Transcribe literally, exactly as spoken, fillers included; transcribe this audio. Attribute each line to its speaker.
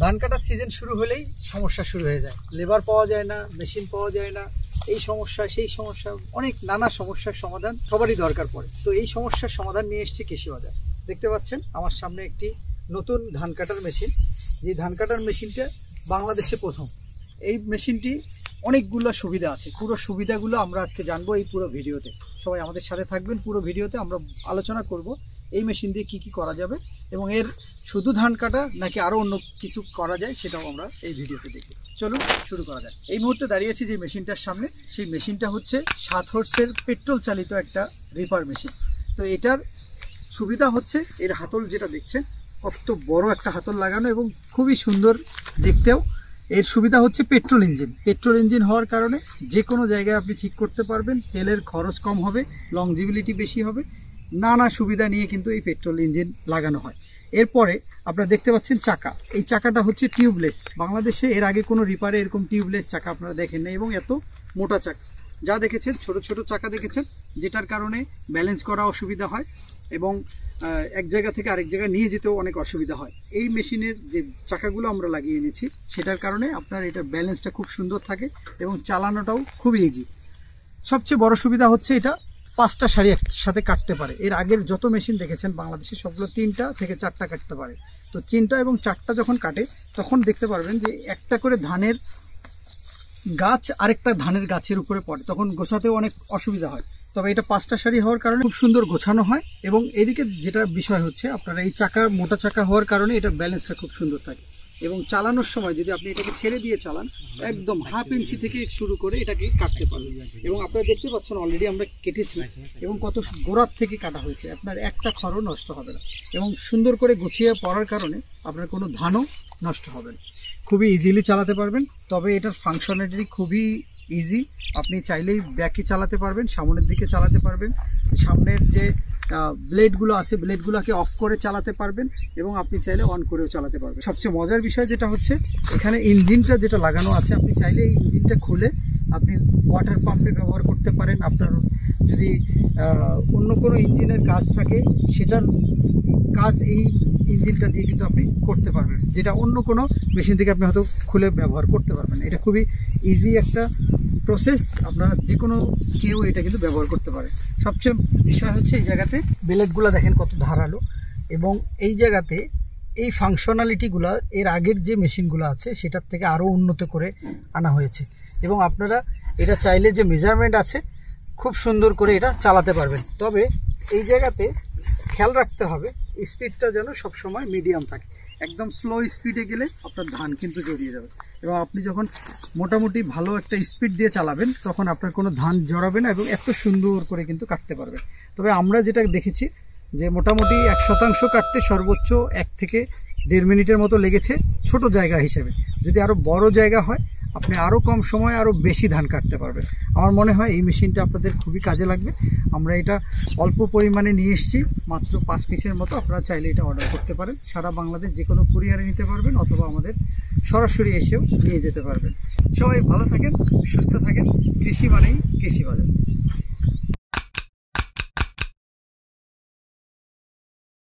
Speaker 1: ধান কাটার সিজন শুরু হলেই সমস্যা শুরু হয়ে যায়। লেবার পাওয়া যায় না, মেশিন পাওয়া যায় না, এই সমস্যা সেই সমস্যা, অনেক নানা সমস্যার সমাধান সবারই দরকার পড়ে। তো এই সমস্যার সমাধান নিয়ে এসেছে কৃষি বাজার। দেখতে পাচ্ছেন আমার সামনে একটি নতুন ধান কাটার মেশিন। যে ধান কাটার মেশিনটা বাংলাদেশে প্রথম। এই মেশিনটি অনেকগুলো সুবিধা আছে, পুরো সুবিধাগুলো আমরা আজকে জানবো এই পুরো ভিডিওতে। সবাই আমাদের সাথে থাকবেন। পুরো ভিডিওতে আমরা আলোচনা করব এই মেশিন দিয়ে কি কি করা যাবে এবং এর শুধু ধান কাটা নাকি আরও অন্য কিছু করা যায় সেটাও আমরা এই ভিডিওতে দেখব। চলুন শুরু করা যায়। এই মুহূর্তে দাঁড়িয়েছি যে মেশিনটার সামনে, সেই মেশিনটা হচ্ছে সাত হর্সের পেট্রোল চালিত একটা রিপার মেশিন। তো এটার সুবিধা হচ্ছে এর হাতল যেটা দেখছেন কত বড় একটা হাতল লাগানো এবং খুবই সুন্দর দেখতেও। এর সুবিধা হচ্ছে পেট্রোল ইঞ্জিন। পেট্রোল ইঞ্জিন হওয়ার কারণে যে কোনো জায়গায় আপনি ঠিক করতে পারবেন, তেলের খরচ কম হবে, লংজিবিলিটি বেশি হবে, নানা সুবিধা নিয়ে কিন্তু এই পেট্রোল ইঞ্জিন লাগানো হয়। এরপরে আপনারা দেখতে পাচ্ছেন চাকা। এই চাকাটা হচ্ছে টিউবলেস। বাংলাদেশে এর আগে কোনো রিপারে এরকম টিউবলেস চাকা আপনারা দেখেন না এবং এত মোটা চাকা। যা দেখেছেন ছোট ছোট চাকা দেখেছেন, যেটার কারণে ব্যালেন্স করা অসুবিধা হয় এবং এক জায়গা থেকে আরেক জায়গায় নিয়ে যেতেও অনেক অসুবিধা হয়। এই মেশিনের যে চাকাগুলো আমরা লাগিয়ে এনেছি সেটার কারণে আপনার এটার ব্যালেন্সটা খুব সুন্দর থাকে এবং চালানোটাও খুবই ইজি। সবচেয়ে বড় সুবিধা হচ্ছে এটা পাঁচটা শাড়ি একসাথে কাটতে পারে। এর আগের যত মেশিন দেখেছেন বাংলাদেশে সবগুলো তিনটা থেকে চারটা কাটতে পারে। তো তিনটা এবং চারটা যখন কাটে তখন দেখতে পারবেন যে একটা করে ধানের গাছ আরেকটা ধানের গাছের উপরে পড়ে, তখন গোছাতেও অনেক অসুবিধা হয়। তবে এটা পাঁচটা সারি হওয়ার কারণে খুব সুন্দর গোছানো হয় এবং এদিকে যেটা বিষয় হচ্ছে আপনারা এই চাকা মোটা চাকা হওয়ার কারণে এটা ব্যালেন্সটা খুব সুন্দর থাকে এবং চালানোর সময় যদি আপনি এটাকে ছেড়ে দিয়ে চালান একদম হাফ ইঞ্চি থেকে শুরু করে এটাকে কাটতে পারবেন। এবং আপনারা দেখতে পাচ্ছেন অলরেডি আমরা কেটেছি এবং কত গোড়ার থেকে কাটা হয়েছে, আপনার একটা খড়ও নষ্ট হবে না এবং সুন্দর করে গুছিয়ে পড়ার কারণে আপনার কোনো ধানও নষ্ট হবে না। খুবই ইজিলি চালাতে পারবেন। তবে এটার ফাংশনালিটি খুবই ইজি। আপনি চাইলেই ব্যাকে চালাতে পারবেন, সামনের দিকে চালাতে পারবেন, সামনের যে ব্লেডগুলো আছে ব্লেডগুলোকে অফ করে চালাতে পারবেন এবং আপনি চাইলে অন করেও চালাতে পারবেন। সবচেয়ে মজার বিষয় যেটা হচ্ছে এখানে ইঞ্জিনটা যেটা লাগানো আছে, আপনি চাইলে এই ইঞ্জিনটা খুলে আপনি ওয়াটার পাম্পে ব্যবহার করতে পারেন। আপনার যদি অন্য কোনো ইঞ্জিনের কাজ থাকে সেটার কাজ এই ইঞ্জিনটা দিয়ে কিন্তু আপনি করতে পারবেন, যেটা অন্য কোনো মেশিন থেকে আপনি হয়তো খুলে ব্যবহার করতে পারবেন। এটা খুবই ইজি একটা প্রসেস, আপনারা যে কোনো কেউ এটা কিন্তু ব্যবহার করতে পারে। সবচেয়ে বিষয় হচ্ছে এই জায়গাতে ব্লেডগুলো দেখেন কত ধারালো এবং এই জায়গাতে এই ফাংশনালিটিগুলো এর আগের যে মেশিনগুলো আছে সেটার থেকে আরও উন্নত করে আনা হয়েছে এবং আপনারা এটা চাইলে যে মেজারমেন্ট আছে খুব সুন্দর করে এটা চালাতে পারবেন। তবে এই জায়গাতে খেয়াল রাখতে হবে স্পিডটা যেন সবসময় মিডিয়াম থাকে। একদম স্লো স্পিডে গেলে আপনার ধান কিন্তু জড়িয়ে যাবে এবং আপনি যখন মোটামুটি ভালো একটা স্পিড দিয়ে চালাবেন তখন আপনার কোনো ধান জড়াবে না এবং এত সুন্দর করে কিন্তু কাটতে পারবেন। তবে আমরা যেটা দেখেছি যে মোটামুটি এক শতাংশ কাটতে সর্বোচ্চ এক থেকে দেড় মিনিটের মতো লেগেছে ছোট জায়গা হিসেবে। যদি আরও বড় জায়গা হয় আপনি আরও কম সময়ে আরও বেশি ধান কাটতে পারবেন। আমার মনে হয় এই মেশিনটা আপনাদের খুবই কাজে লাগবে। আমরা এটা অল্প পরিমাণে নিয়ে এসেছি, মাত্র পাঁচ পিসের মতো। আপনারা চাইলে এটা অর্ডার করতে পারেন, সারা বাংলাদেশ যে কোনো কুরিয়ারে নিতে পারবেন অথবা আমাদের সরাসরি এসেও নিয়ে যেতে পারবেন। সবাই ভালো থাকেন, সুস্থ থাকেন। কৃষি মানেই কৃষি বাজার।